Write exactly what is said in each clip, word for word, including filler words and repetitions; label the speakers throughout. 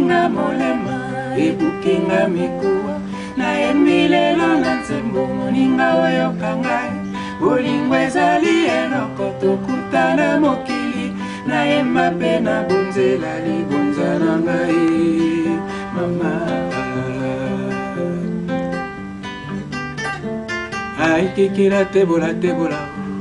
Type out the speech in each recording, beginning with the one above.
Speaker 1: ebukinga molema ebukinga mikuwa na emilelo na nzembo moninga oyoka ngai bolingo ezali eloko tokutana mokili nayemba mpe nabonzela libonza na ngai mama ai kikira tebola tebola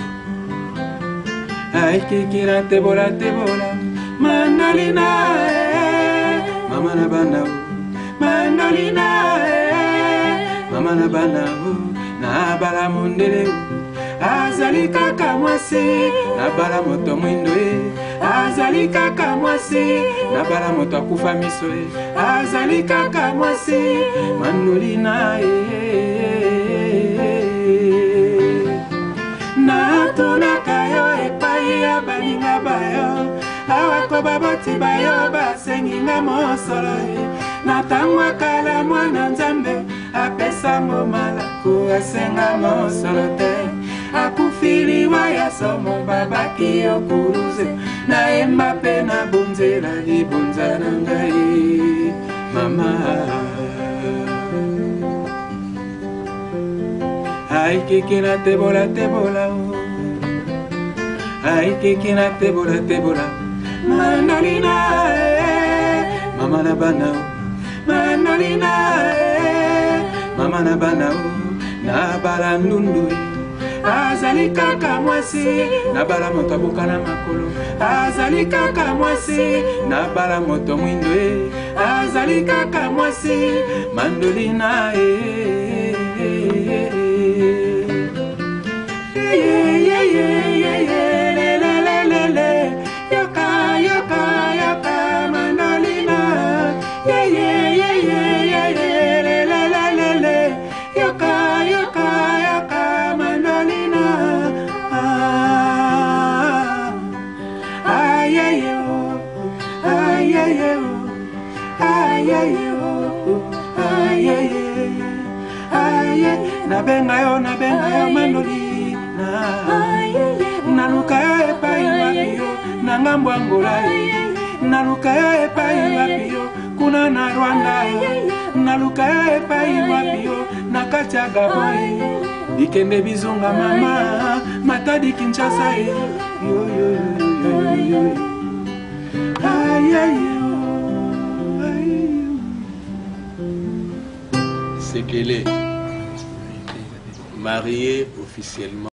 Speaker 1: ai kikira tebola tebola mandolina mama na bana mandolina mama na bana na bala mondele azali kaka mwasi na bala moto mwindo azali kaka mwasi na bala moto akufa miso azali kaka mwasi mandolina na tunaka yo epai ya baninga bayo awako baboti bayo basenginga mosolo na tangwa kala mwana nzambe apesango malako asenga mosolo te akufiliwa ya somo babaki okuruze nayemba mpe nabonzela libonza na ngai mama ai kikina tebola tebola ai kikina tebola tebola mandolina mama na bana mandolina mama na bana na bala ndundu azali kaka mwasi na bala moto abokana makolo azali kaka mwasi na bala moto mwindo azali kaka mwasi mandolina nabenga yo nabenga yo mandolina naluka yo epai wapi yo na ngambo ya Angola naluka yo epai wapi yo kuna na Rwanda naluka yo epai wapi yo na kati ya Gabon bikende bizonga mama matadi Kinshasa yo yo yo yo
Speaker 2: c'est qu'elle est mariée officiellement.